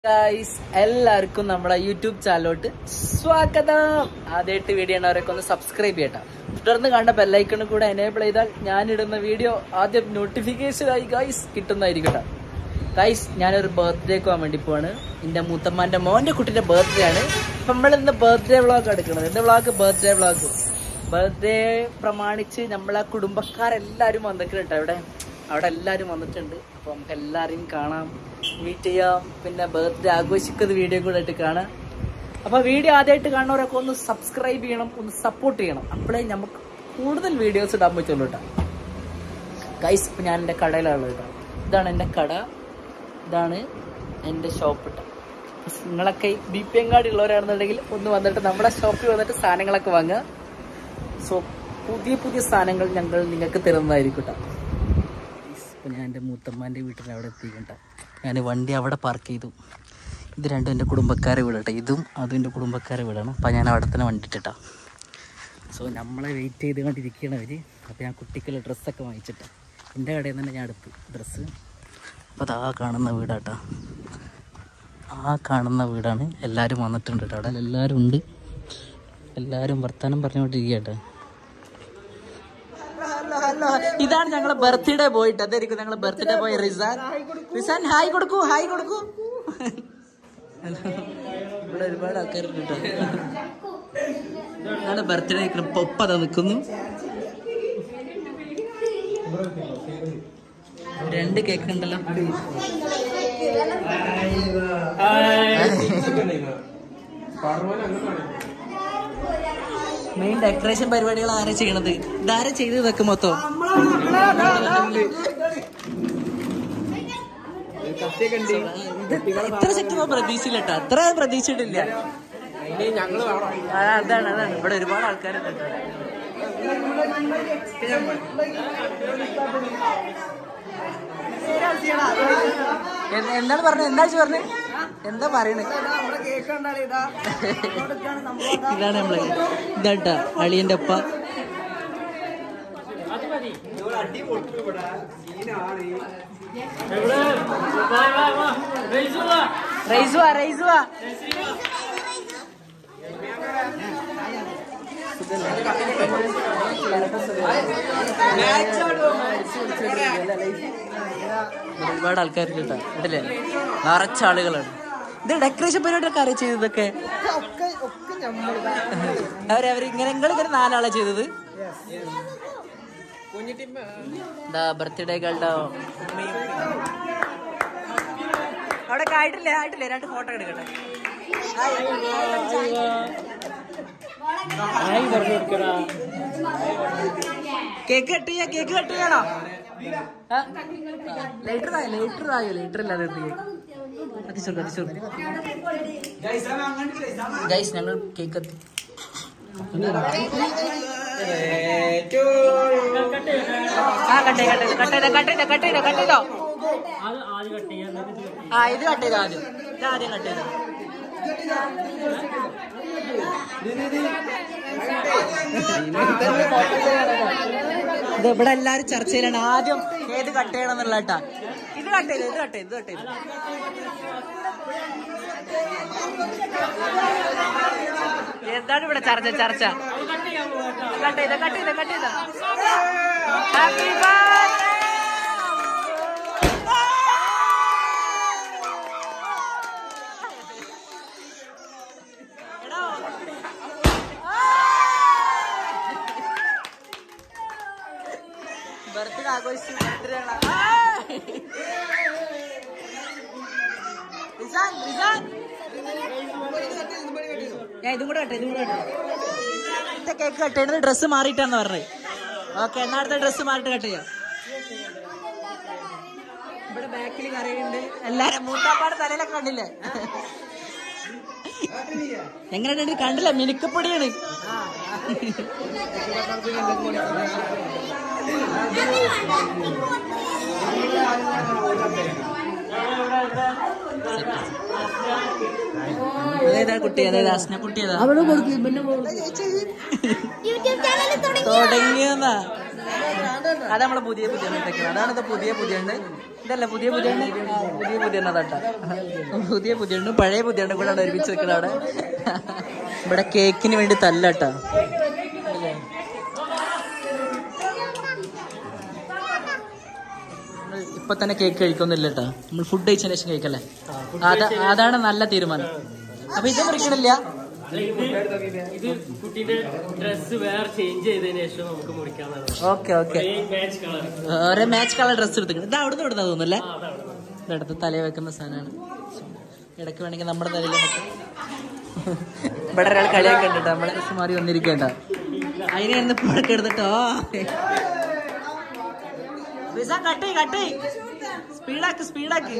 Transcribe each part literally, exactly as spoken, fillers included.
Guys എല്ലാവർക്കും നമ്മുടെ YouTube ചാനലോട്ട് സ്വാഗതം. ആദ്യമായിട്ട് വീഡിയോ ഉള്ളവരൊക്കെ ഒന്ന് സബ്സ്ക്രൈബ് ചെയ്യട്ടോ. തുടർന്ന് കണ്ട ബെല്ലൈക്കണും കൂടെ എനേബിൾ ചെയ്താൽ ഞാനിടുന്ന വീഡിയോ ആദ്യം നോട്ടിഫിക്കേഷൻ ആയി ഗൈസ് കിട്ടുന്നതായിരിക്കട്ടെ. ഗൈസ് ഞാനൊരു ബർത്ത്ഡേക്ക് പോകാൻ വേണ്ടി പോവാണ്. എൻ്റെ മൂത്തമ്മാൻ്റെ മോൻ്റെ കുട്ടിയുടെ ബർത്ത്ഡേ ആണ്. അപ്പം നമ്മളിന്ന് ബർത്ത്ഡേ വ്ളോഗ് എടുക്കുന്നത്. എൻ്റെ വ്ളോഗ് ബർത്ത്ഡേ വ്ളോഗ് ബർത്ത്ഡേ പ്രമാണിച്ച് നമ്മളെ കുടുംബക്കാരെല്ലാവരും വന്നിട്ടുണ്ട് കേട്ടോ. അവിടെ അവിടെ എല്ലാവരും വന്നിട്ടുണ്ട്. അപ്പോൾ നമുക്ക് എല്ലാവരെയും കാണാം, മീറ്റ് ചെയ്യാം, പിന്നെ ബർത്ത്ഡേ ആഘോഷിക്കുന്ന വീഡിയോ കൂടെ ആയിട്ട് കാണാം. അപ്പോൾ വീഡിയോ ആദ്യമായിട്ട് കാണുന്നവരൊക്കെ ഒന്ന് സബ്സ്ക്രൈബ് ചെയ്യണം, ഒന്ന് സപ്പോർട്ട് ചെയ്യണം. അപ്പോഴേ നമുക്ക് കൂടുതൽ വീഡിയോസ് ഇടാൻ പറ്റുള്ളൂ കേട്ടോ. ഗൈസ് ഇപ്പം ഞാൻ എൻ്റെ കടയിലുള്ളത് കേട്ടോ. ഇതാണ് എൻ്റെ കട, ഇതാണ് എൻ്റെ ഷോപ്പ് കേട്ടോ. നിങ്ങളൊക്കെ ബി പി എങ്ങാടി ഉള്ളവരാണെന്നുണ്ടെങ്കിൽ ഒന്ന് വന്നിട്ട് നമ്മുടെ ഷോപ്പിൽ വന്നിട്ട് സാധനങ്ങളൊക്കെ വാങ്ങുക. സോ പുതിയ പുതിയ സാധനങ്ങൾ ഞങ്ങൾ നിങ്ങൾക്ക് തരുന്നതായിരിക്കും കേട്ടോ. അപ്പോൾ ഞാൻ എൻ്റെ മൂത്തമ്മാൻ്റെ വീട്ടിൽ അവിടെ എത്തിക്കണ്ട. ഞാൻ വണ്ടി അവിടെ പാർക്ക് ചെയ്തു. ഇത് രണ്ടും എൻ്റെ കുടുംബക്കാരെ വീടട്ടെ. ഇതും അതും എൻ്റെ കുടുംബക്കാരെ വീടാണ്. അപ്പോൾ ഞാൻ അവിടെ തന്നെ വണ്ടി ഇട്ടിട്ടാ. സോ നമ്മളെ വെയിറ്റ് ചെയ്തുകൊണ്ടിരിക്കുകയാണ് അവർ. അപ്പോൾ ഞാൻ കുട്ടിക്കുള്ള ഡ്രസ്സൊക്കെ വാങ്ങിച്ചിട്ടാ. എൻ്റെ കടയിൽ നിന്ന് തന്നെ ഞാൻ എടുത്തു ഡ്രസ്സ്. അപ്പോൾ അത് ആ കാണുന്ന വീടാട്ടാ, ആ കാണുന്ന വീടാണ്. എല്ലാവരും വന്നിട്ടുണ്ട് കേട്ടോ. അവിടെ എല്ലാവരും ഉണ്ട്. എല്ലാവരും വർത്താനം പറഞ്ഞുകൊണ്ടിരിക്കട്ടെ. ഇതാണ് ഞങ്ങളെ ബർത്ത്ഡേ ബോയ്. അതായിരിക്കും ഞങ്ങളെ birthday boy Rizan. Rizan hi കൊടുക്കൂ, ഹായ് കൊടുക്കൂ. ഇവിടെ ഒരുപാട് ആൾക്കാരുണ്ട് കേട്ടോ. ഞങ്ങളുടെ ബർത്ത്ഡേ ഒപ്പതാ നിൽക്കുന്നു. രണ്ട് കേക്ക് ഉണ്ടല്ലോ. മെയിൻ ഡെക്കറേഷൻ പരിപാടികൾ ആരാ ചെയ്യണത്? ഇതാരാ ചെയ്തതൊക്കെ മൊത്തം? ഇത്ര സെറ്റ് പ്രതീക്ഷയില്ല കേട്ടോ. അത്ര പ്രതീക്ഷിച്ചിട്ടില്ല. അതാണ് അതാണ് ഇവിടെ ഒരുപാട് ആൾക്കാരുണ്ട്. എന്താണ് പറഞ്ഞത്? എന്താ പറഞ്ഞത്? എന്താ പറയണേ? ഇതാണ് നമ്മള് ഇതാട്ടാ അളിയന്റെ ഒപ്പ. റൈസുവാ റൈസുവാ ഒരുപാട് ആൾക്കാർക്ക് കേട്ടോ. ഇടല്ലേ നിറച്ച ആളുകളാണ്. ഇത് ഡെക്കറേഷൻ പരിപാടിയൊക്കെ ആരാ ചെയ്തതൊക്കെ? അവരവര് ഇങ്ങനെ നിങ്ങളിങ്ങനെ നാലാളാ ചെയ്തത്. എന്താ ബർത്ത്ഡേകളുടെ അവിടെ ആയിട്ടില്ലേ ആയിട്ടില്ലേ രണ്ട് ഫോട്ടോ എടുക്കട്ടെ. കേക്ക് കട്ട് ചെയ്യാ, കേക്ക് കട്ട് ചെയ്യണോ? ലൈറ്റർ ആയോ? ലൈറ്റർ ആയോ? ലൈറ്റർ ഇല്ലാതെ ഗൈസ് ഞങ്ങൾ കേക്ക് കത്തി. ആ കട്ട് ചെയ്തോ കട്ട് ചെയ്തോ കട്ട് ചെയ്തോ കട്ട് ചെയ്തോ കട്ട് ചെയ്തോ ആ ഇത് കട്ട് ചെയ്തോ. ആദ്യം ഇത് ആദ്യം കട്ട് ചെയ്തോ. ഇത് ഇവിടെ എല്ലാരും ചർച്ചയിലാണ്. ആദ്യം ഏത് കട്ട് ചെയ്യണം എന്നുള്ള കേട്ടാ. ഇത് കട്ട് ചെയ്തു, ഇത് കട്ട് ചെയ്തു, ഇത് കട്ട് ചെയ്തു. എന്താണ് ഇവിടെ ചർച്ച? ചർച്ച കട്ട് ചെയ്ത കട്ട് ചെയ്ത കട്ട് ചെയ്ത ഹാപ്പി ബർത്ത്ഡേ. ബർത്ത്ഡേ ആഘോഷിച്ചു. ഞാൻ ഇതും കൂടെ കട്ടെ ഇതും കൂടെ കട്ടെ. കേക്ക് കട്ട് ചെയ്യുന്നത് ഡ്രസ്സ് മാറിയിട്ടാന്ന് പറഞ്ഞത്. ഓക്കെ എന്നാ അടുത്ത ഡ്രസ്സ് മാറിയിട്ട് കട്ട് ചെയ്യാം. ഇവിടെ ബാക്കിൽ കറിയുണ്ട്. എല്ലാരും മൂത്താപ്പാട് തലയിലൊക്കെ കണ്ടില്ലേ? എങ്ങനെ കണ്ടില്ല? മിനുക്കപ്പൊടിയാണ്. അതേതാ കുട്ടി? അതേതാ അസ്ന കുട്ടി? ഏതാ തുടങ്ങിയെന്നാ അത് നമ്മളെ പുതിയ പുതിയ അതാണിത് പുതിയ പുതിയ ഇതല്ല പുതിയ പുതിയ പുതിയ പുതിയ തട്ട പുതിയ പുതിയ പഴയ പുതിയ കൂടെ ഒരുമിച്ച് വെക്കണം അവിടെ. ഇവിടെ കേക്കിന് വേണ്ടി തല്ലട്ടാ. ഇപ്പൊ തന്നെ കേക്ക് കഴിക്കൊന്നുമില്ല കേട്ടോ, നമ്മൾ ഫുഡ് കഴിച്ചതിന് ശേഷം കഴിക്കല്ലേ. അതാ അതാണ് നല്ല തീരുമാനം. അപ്പൊ ഇത് മുറിക്കണില്ല, ഓക്കെ ഓക്കെ. ഒരേ മാച്ച് കളർ ഡ്രസ് എടുത്തിട്ടുണ്ട്. ഇത് അവിടുന്ന് ഇവിടുന്ന് തോന്നുന്നല്ലേ, ഇതെടുത്ത് തലയിൽ വെക്കുന്ന സാധനമാണ്. ഇടയ്ക്ക് വേണമെങ്കിൽ നമ്മുടെ തലയിൽ ഇവിടെ ഒരാൾ കളിയൊക്കെ ഉണ്ട് കേട്ടോ, നമ്മളെ ഡ്രസ് മാറി വന്നിരിക്കണ്ട. അതിനെ എന്ന് പുഴക്ക് എടുത്തിട്ടോ കട്ടേ കട്ടേ സ്പീഡാക്ക് സ്പീഡാക്ക്.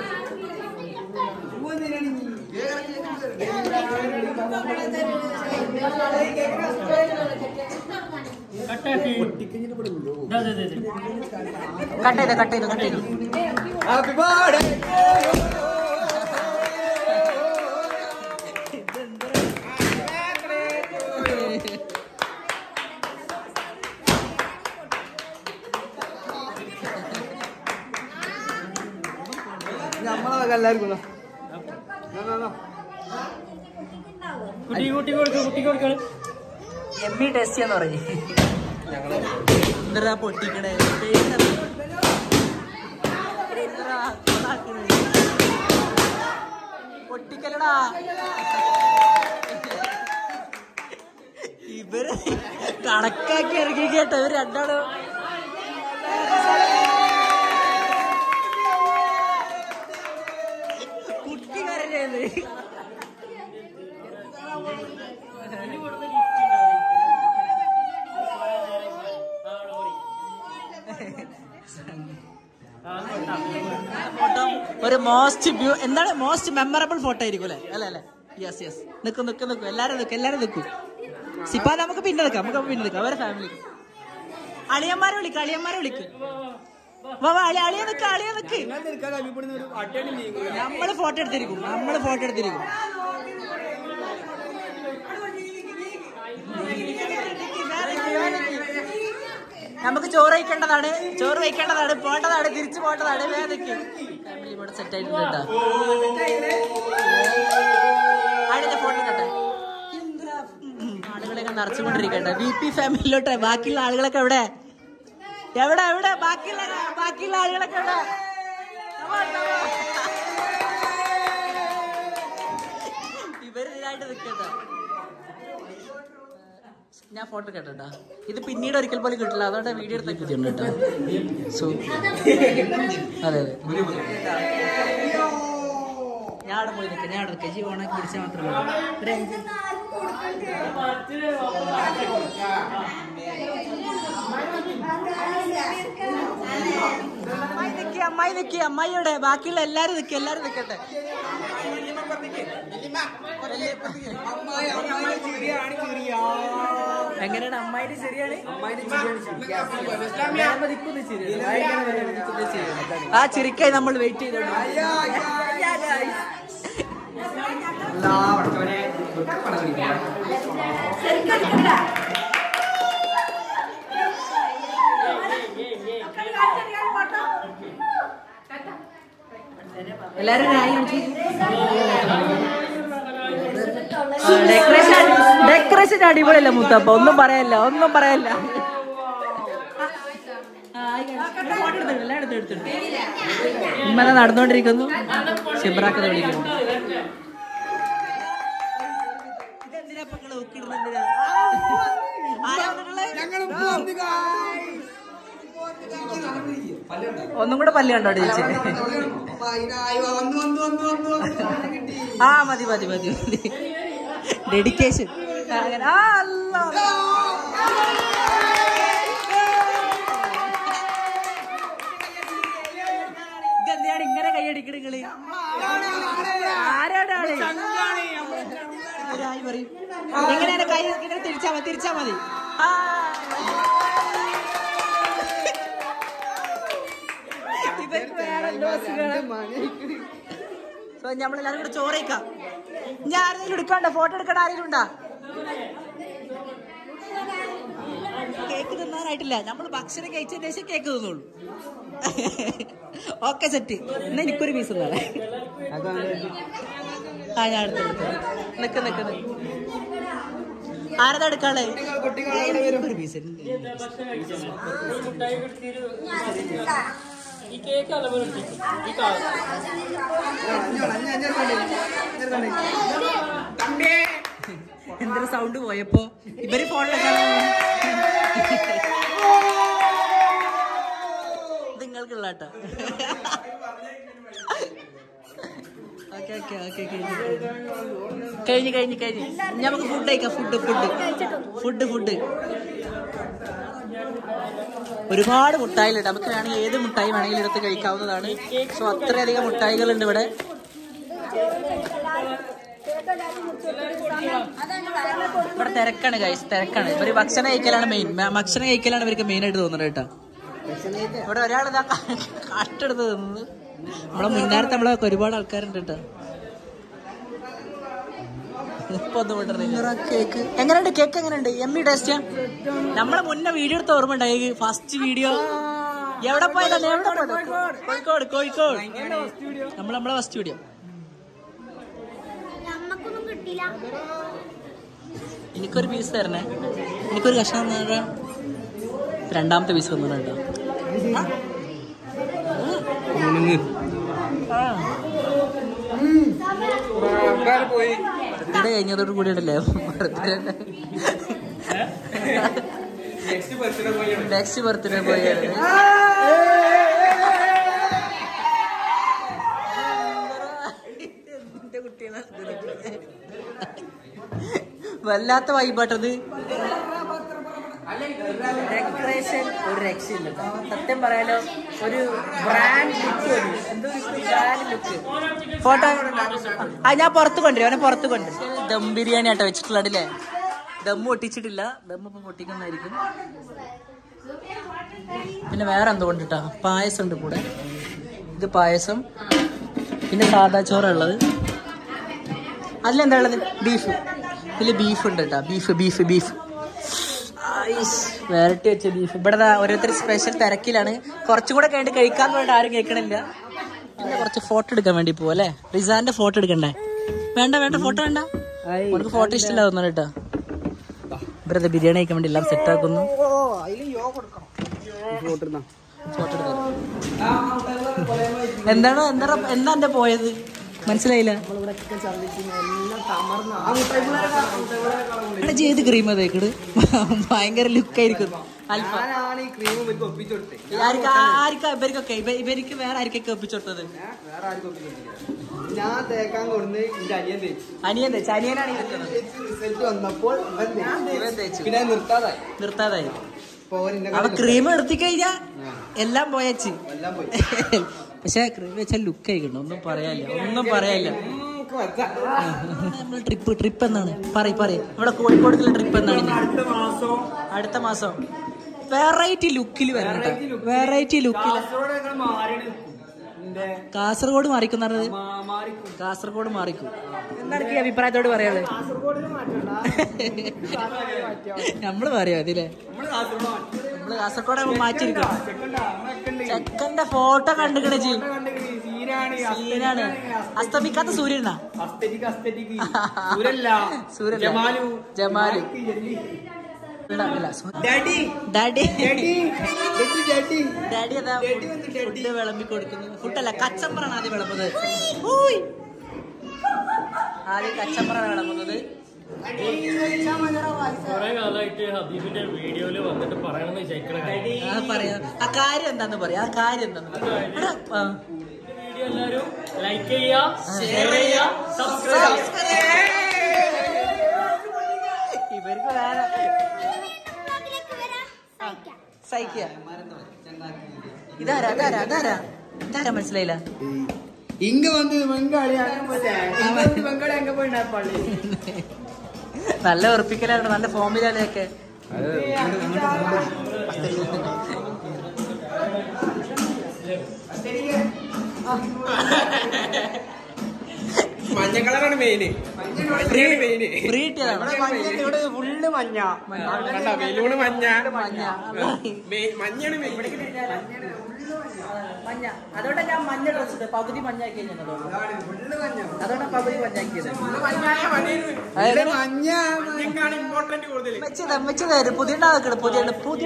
കട്ട് ചെയ്തോ കട്ട് ചെയ്തോ കട്ട് ചെയ്തോ. എമ്മി ടെസ്റ്റ് ചെയ്യാന്ന് പറഞ്ഞു. എന്താ പൊട്ടിക്കണേ പൊട്ടിക്കലടാ. ഇവര് കണക്കാക്കി ഇറങ്ങി കേട്ടോ, ഇവര് രണ്ടാളും കുട്ടിക്കാരല്ലേ. ഫോട്ടോ ഒരു മോസ്റ്റ് വ്യൂ എന്താണ് മോസ്റ്റ് മെമ്മറബിൾ ഫോട്ടോ ആയിരിക്കും അല്ലേ? അല്ല അല്ലേ? Yes yes. നിൽക്കും നിൽക്കും നിൽക്കും എല്ലാരും നിൽക്കും എല്ലാരും നിൽക്കും. സിപ്പ നമുക്ക് പിന്നെ നിൽക്കാം, നമുക്ക് പിന്നെ നിൽക്കാം. അവരെ ഫാമിലി അളിയന്മാരെ വിളിക്കും, അളിയന്മാരെ വിളിക്കും. അളിയ നിൽക്ക അളിയ നിൽക്ക്. നമ്മള് ഫോട്ടോ എടുത്തിരിക്കും, നമ്മള് ഫോട്ടോ എടുത്തിരിക്കും. നമുക്ക് ചോറ് വയ്ക്കേണ്ടതാണ്, ചോറ് വയ്ക്കേണ്ടതാണ്, പോട്ടതാണ്, തിരിച്ചു പോട്ടതാണ്. വേദയ്ക്ക് ഫാമിലി ഇവിടെ സെറ്റ് ആയിട്ടുണ്ട് കേട്ടോ. ആടിന്റെ ഫോട്ടോ കേട്ടെ, ആളുകളൊക്കെ നിറച്ചുകൊണ്ടിരിക്കട്ടെ വി പി ഫാമിലിയിലോട്ടെ. ബാക്കിയുള്ള ആളുകളൊക്കെ എവിടെ എവിടെ എവിടെ ബാക്കിയുള്ള ബാക്കിയുള്ള ആളുകളൊക്കെ എവിടെ? ഇവര് ഇതിനായിട്ട് നിൽക്കട്ടെ. ഞാൻ ഫോട്ടോ കേട്ടോ, ഇത് പിന്നീട് ഒരിക്കൽ പോലും കിട്ടില്ല, അതുകൊണ്ട് വീഡിയോ എടുത്ത കിട്ടിയിട്ടുണ്ട് കേട്ടോ. സോ അതെ അതെ, ഞാൻ അവിടെ പോയി നിൽക്കാം, ഞാൻ അവിടെ നിൽക്കാം. ജി ഓണാക്കി പിടിച്ചാൽ മാത്രമല്ല. അമ്മായി നിൽക്കി അമ്മായി നിൽക്കി അമ്മായിയുടെ ബാക്കിയുള്ള എല്ലാരും നിൽക്കി എല്ലാരും നിൽക്കട്ടെ. എങ്ങനെയാണ് അമ്മായിന്റെ ശരിയാണ്? ആ ചിരിക്കായി നമ്മൾ വെയിറ്റ് ചെയ്തോണ്ട് എല്ലാരും ഡെക്കറേഷൻ ഡെക്കറേഷൻ അടിപൊളിയല്ല മുത്തപ്പ, ഒന്നും പറയല്ല ഒന്നും പറയല്ല. ഇമ്മനെ നടന്നുകൊണ്ടിരിക്കുന്നു, ഷിബ്രാക്കത വിളിക്കുന്നു. ഒന്നും കൂടെ പല്ല് കണ്ടോ ചേച്ചി? ആ മതി മതി മതി മതി. ഡെഡിക്കേഷൻ. ഇതെന്തിനാണ് ഇങ്ങനെ കൈയടിക്കണ നിങ്ങള്? ആരാണ് ആള്? പറയും എങ്ങനെയാണ് കൈ തിരിച്ചാ മതി തിരിച്ചാ മതി. നമ്മളെല്ലാരും കൂടെ ചോറേക്കാം. ഞാൻ ആരെങ്കിലും എടുക്കണ്ട, ഫോട്ടോ എടുക്കണ്ട ആരെങ്കിലും ഉണ്ടാ? കേക്ക് തിന്നാനായിട്ടില്ല, നമ്മള് ഭക്ഷണം കഴിച്ചതിന് ശേഷം കേക്ക് തിന്നുള്ളൂ. Okay set. എന്നാ എനിക്കൊരു പീസ് തന്നാലേ. ആ ഞാൻ എടുത്തെടുത്തു. നിക്ക് നിക്ക് നിക്ക്. ആരതാ എടുക്കാളെ? ഒരു പീസ്. എന്തൊരു സൗണ്ട് പോയപ്പോ ഇവര് ഫോണിലൊക്കെ നിങ്ങൾക്കുള്ള കേട്ടോ. ഓക്കെ ഓക്കെ ഓക്കെ കഴിഞ്ഞ് കഴിഞ്ഞ് കഴിഞ്ഞ് നമുക്ക് ഫുഡ് കഴിക്കാം. ഫുഡ് ഫുഡ് ഫുഡ് ഫുഡ് ഒരുപാട് മുട്ടായികളുണ്ട്. നമുക്ക് വേണമെങ്കിൽ ഏത് മുട്ടായി വേണമെങ്കിലും എടുത്ത് കഴിക്കാവുന്നതാണ്. സോ അത്രയധികം മുട്ടായികളുണ്ട് ഇവിടെ. ഇവിടെ തിരക്കാണ് ഗൈസ്, തിരക്കാണ്. ഇവര് ഭക്ഷണം കഴിക്കലാണ് മെയിൻ. ഭക്ഷണം കഴിക്കലാണ് ഇവർക്ക് മെയിൻ ആയിട്ട് തോന്നുന്നത് കേട്ടോ. ഇവിടെ ഒരാളിതാ കാട്ടെടുത്ത് തിന്നത്. നമ്മളെ മുന്നേരത്തെ നമ്മളെ ഒരുപാട് ആൾക്കാരുണ്ട് കേട്ടോ. ഇപ്പൊ ഒന്നും വിട്ടറില്ല. കേക്ക് എങ്ങനെയുണ്ട്? കേക്ക് എങ്ങനെയുണ്ട്? എമ്മി ടേസ്റ്റാ? നമ്മളെ മുന്നേ വീഡിയോ എടുത്ത ഓർമ്മ ഉണ്ടായി. ഫസ്റ്റ് വീഡിയോ എവിടെ പോയതല്ലേ? എവിടെ പോയത്? കോഴിക്കോട് കോഴിക്കോട് നമ്മൾ നമ്മളെ ഫസ്റ്റ് വീഡിയോ. എനിക്കൊരു പീസ് തരണേ. എനിക്കൊരു കഷ്ണം തന്നാ. രണ്ടാമത്തെ പീസ് തന്നു കേട്ടോ. ഇവിടെ കഴിഞ്ഞതോട് കൂടി ഉണ്ടല്ലേ നെക്സ്റ്റ് ബർത്ത്ഡേ പോയി. വല്ലാത്ത വൈബാട്ടത്. ഡെക്കറേഷൻ ഒരു രക്ഷയില്ല സത്യം പറയാലോ. ഒരു ബ്രാൻഡ് ലുക്ക്, എന്തോ ബ്രാൻഡ് ലുക്ക്. ഫോട്ടോ ആ ഞാൻ പുറത്ത് കൊണ്ടുവരും. അവനെ പുറത്ത് കൊണ്ടുവരും. ദം ബിരിയാണി ആട്ടോ വെച്ചിട്ടുള്ളത് അല്ലേ? ദമ്മ് പൊട്ടിച്ചിട്ടില്ല. ദമ്മ് ഇപ്പം പൊട്ടിക്കുന്നതായിരിക്കും. പിന്നെ വേറെ എന്തോ കൊണ്ടിട്ടാ പായസം ഉണ്ട് കൂടെ. ഇത് പായസം. പിന്നെ സാദാ ചോറുള്ളത്. അതിലെന്താ ഉള്ളത്? ബീഫ്. ഇതിൽ ബീഫ് ഉണ്ട് കേട്ടോ. ബീഫ് ബീഫ് ബീഫ് വെറൈറ്റി വെച്ച ബീഫ്. ഇവിടെ ഓരോരുത്തർ സ്പെഷ്യൽ തിരക്കിലാണ്. കുറച്ചുകൂടെ കഴിഞ്ഞിട്ട് കഴിക്കാന്ന് പറഞ്ഞിട്ട് ആരും കേൾക്കണില്ല. പിന്നെ കുറച്ച് ഫോട്ടോ എടുക്കാൻ വേണ്ടി പോവാ അല്ലേ? റിസാന്റെ ഫോട്ടോ എടുക്കണ്ടേ? വേണ്ട വേണ്ട ഫോട്ടോ വേണ്ട. നമുക്ക് ഫോട്ടോ ഇഷ്ടമില്ല തോന്നുന്നു കേട്ടോ. ഇവരത് ബിരിയാണി കഴിക്കാൻ വേണ്ടി എല്ലാം സെറ്റ് ആക്കുന്നു. എന്താണ് എന്താ എന്താ എന്റെ പോയത്? മനസ്സിലായില്ല. ചെയ്ത് ക്രീം തേക്കട് ഭയങ്കര ലുക്കായിരിക്കും. ആർക്കാ ഇവർക്കൊക്കെ ഇവർക്ക് വേറെ ആർക്കൊക്കെ ഒപ്പിച്ചോട്ടത്? അനിയൻ തേച്ച്. അനിയനാണ് നിർത്താതായി. അപ്പൊ ക്രീം എടുത്തി കഴിഞ്ഞാ എല്ലാം പോയച്ച്. പക്ഷെ ക്രീം വെച്ചാൽ ലുക്ക് ആയിക്കണ്ട. ഒന്നും പറയാനില്ല, ഒന്നും പറയാനില്ല. നമ്മള് ട്രിപ്പ് ട്രിപ്പ് എന്നാണ് പറയും പറയും ഇവിടെ കോഴിക്കോടുള്ള ട്രിപ്പ് എന്നാണ്? അടുത്ത മാസം വെറൈറ്റി ലുക്കിൽ വരണം. വെറൈറ്റി ലുക്കിൽ കാസർഗോഡ് മാറിക്കുന്ന കാസർഗോഡ് മാറിക്കും. എന്താണ് ഈ അഭിപ്രായത്തോട് പറയാനുള്ളത്? നമ്മള് പറയാ അതില്ലേ? നമ്മള് കാസർഗോഡ് മാറ്റിയിരിക്കും. ചെക്കന്റെ ഫോട്ടോ കണ്ടുകണ ചെയ്യും. സീനാണ്. അസ്തമിക്കാത്ത സൂര്യനാ സൂര്യൻ ജമാലു. ഡാഡി ഡാഡി അതാ ഫുഡ് വിളമ്പി കൊടുക്കുന്നു. ഫുഡല്ല, കച്ചമ്പറാണ് ആദ്യം വിളമ്പുന്നത്. ആദ്യം കച്ചമ്പറാണ് വിളമ്പുന്നത്. പറയാ ആ കാര്യം എന്താന്ന് പറയാ. ആ കാര്യം എന്താന്ന് ഇവർക്ക് വേറെ സഹിക്കുക. ഇതാരാ അതാരാ അതാരാ ഇതാരാ മനസ്സിലായില്ല. ഇങ്ങ വന്ന് ബംഗാളി ബംഗാളി അങ്ങ പോയി നല്ല ഉറപ്പിക്കലാണ്, നല്ല ഫോമിലൊക്കെ. മഞ്ഞ കളറാണ് മെയിന്. ഫ്രീ കിട്ടിയതാണ്. ഫുള്ള് മഞ്ഞ. ബലൂണ് മഞ്ഞ. മഞ്ഞാണ് മഞ്ഞ. അതോടെ ഞാൻ മഞ്ഞ ഡ്രസ് ഇട്ട് പകുതി മഞ്ഞാക്കി അതോടെ പകുതി മഞ്ഞാക്കിയത്. പുതിയ പുതിയ പുതിയ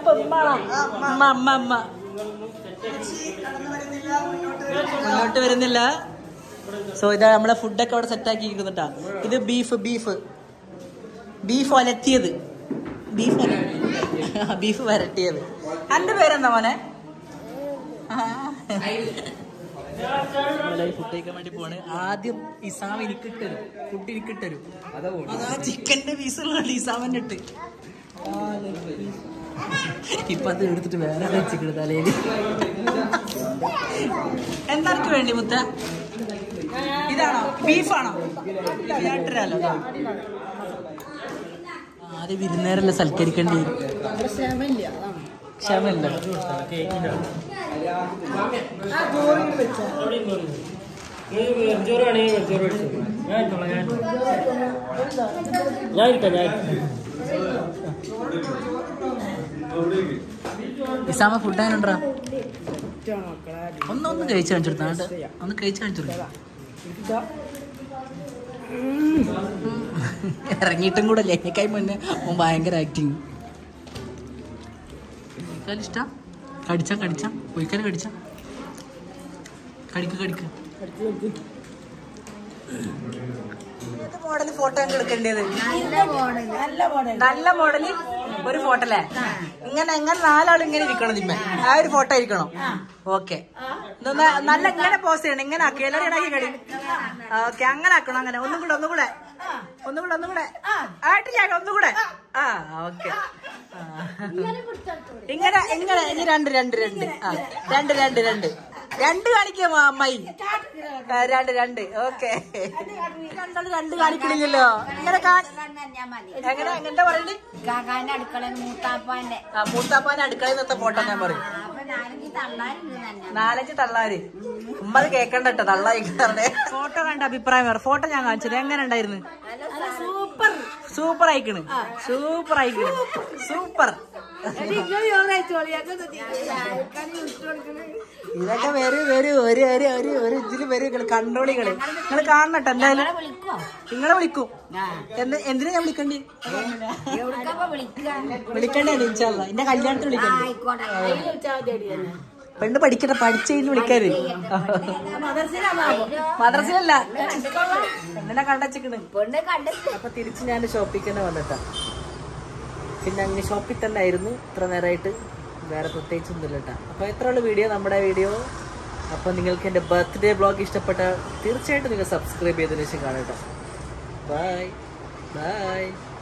മുന്നോട്ട് വരുന്നില്ല. സോ ഇതാ നമ്മളെ ഫുഡൊക്കെ അവിടെ സെറ്റ് ആക്കി ഇരിക്കുന്നുട്ടാ. ഇത് ബീഫ് ബീഫ് ബീഫ് വരട്ടിയത് ബീഫ് ബീഫ് വരട്ടിയത്. എന്റെ പേരെന്താ മോനെ? ഫുഡ് കഴിക്കാൻ വേണ്ടി പോവാണ്. ആദ്യം ഇസാം എനിക്കിട്ടരും ഫുഡ് എനിക്കിട്ടരും. അതാ ചിക്കന്റെ പീസുകളുണ്ട് ഇസാമന്റെ ഇട്ട്. ഇപ്പൊ അത് എടുത്തിട്ട് വേറെ വെച്ചിട്ട് തലയില്. എന്താർക്ക് വേണ്ടി മുത്ത? ഇതാണോ ബീഫാണോ? കേട്ടരാലോ. ആദ്യം വിരുന്നേരല്ല സൽക്കരിക്കേണ്ടി വരും. ക്ഷമല്ല. ഇസാമ ഫുഡ് ആയിട്ടുണ്ടാ? ഒന്നൊന്ന് കഴിച്ചു കാണിച്ചെടുത്താ. ഒന്ന് കഴിച്ചു കാണിച്ചെടുത്ത ഇറങ്ങിയിട്ടും കൂടെ ലേക്കായി മുന്നേ ഭയങ്കര ആക്ടിങ്. ഇഷ്ട കടിച്ച കടിച്ച ഒരിക്കലും കടിച്ച കടിക്ക് കടിക്ക്. മോഡല് ഫോട്ടോ എടുക്കേണ്ടത് നല്ല മോഡല് ഒരു ഫോട്ടോ അല്ലേ? ഇങ്ങനെ ഇങ്ങനെ നാലാൾ ഇങ്ങനെ ഇരിക്കണം. തിമ്മ ആ ഒരു ഫോട്ടോ ഇരിക്കണം. ഓക്കെ നല്ല ഇങ്ങനെ പോസ് ചെയ്യണം. ഇങ്ങനെ ആക്കി എല്ലാവരും ഇടാക്കി കടി. ഓക്കെ അങ്ങനെ ആക്കണം. അങ്ങനെ ഒന്നും കൂടെ ഒന്നും കൂടെ ഒന്നും കൂടെ ഒന്നും കൂടെ ആയിട്ട് ഞാൻ ഒന്നുകൂടെ. ആ ഓക്കെ ഇങ്ങനെ ഇങ്ങനെ ഇനി രണ്ട് രണ്ട് രണ്ട് ആ രണ്ട് രണ്ട് രണ്ട് രണ്ട് കാണിക്കാം അമ്മായി. രണ്ട് രണ്ട് ഓക്കെ. രണ്ടാള് രണ്ട് കാണിക്കണില്ലല്ലോ. ഇങ്ങനെ എങ്ങനെ എങ്ങനത്തെ പറയണ്ട്? ആ മൂത്താപ്പാന്റെ അടുക്കളയിൽ നിന്നത്തെ ഫോട്ടോ ഞാൻ പറയും. നാലഞ്ച് തള്ളാര് ഉമ്മത് കേക്കണ്ട കേട്ടോ. തള്ളായിക്കേ ഫോട്ടോ കണ്ട അഭിപ്രായം പറ. ഫോട്ടോ ഞാൻ കാണിച്ചത് എങ്ങനെ ഉണ്ടായിരുന്നു? സൂപ്പർ സൂപ്പർ ആയിക്കണ്. സൂപ്പർ ആയിക്കണ്. സൂപ്പർ. ഇതൊക്കെ വരും വരും ഒരു ഒരു ഒരു ഒരു ഇതില് വരും കണ്ടോളികള്. നിങ്ങൾ കാണണട്ടോ എന്തായാലും. നിങ്ങളെ വിളിക്കും. എന്ത് എന്തിനാ ഞാൻ വിളിക്കണ്ടി? വിളിക്കണ്ടേ ഇൻഷാല്ലാ. എന്റെ കല്യാണത്തിന് വിളിക്കണ്ടേ? പെണ്ണ് പഠിക്കട്ടെ. പഠിച്ചു കഴിഞ്ഞ് വിളിക്കാര്. മദ്രസയിലല്ല പെണ്ണിനെ കണ്ടച്ചിക്കണ്. അപ്പൊ തിരിച്ച് ഞാൻ ഷോപ്പിൽ തന്നെ വന്നിട്ടാ. പിന്നെ അങ്ങ് ഷോപ്പിൽ തന്നെ ആയിരുന്നു ഇത്ര നേരമായിട്ട്. വേറെ പ്രത്യേകിച്ചൊന്നുമില്ല കേട്ടോ. അപ്പോൾ എത്ര ഉള്ള വീഡിയോ നമ്മുടെ വീഡിയോ. അപ്പോൾ നിങ്ങൾക്ക് എൻ്റെ ബർത്ത്ഡേ ബ്ലോഗ് ഇഷ്ടപ്പെട്ടാൽ തീർച്ചയായിട്ടും നിങ്ങൾ സബ്സ്ക്രൈബ് ചെയ്തതിനു ശേഷം കാണാം കേട്ടോ. Bye by.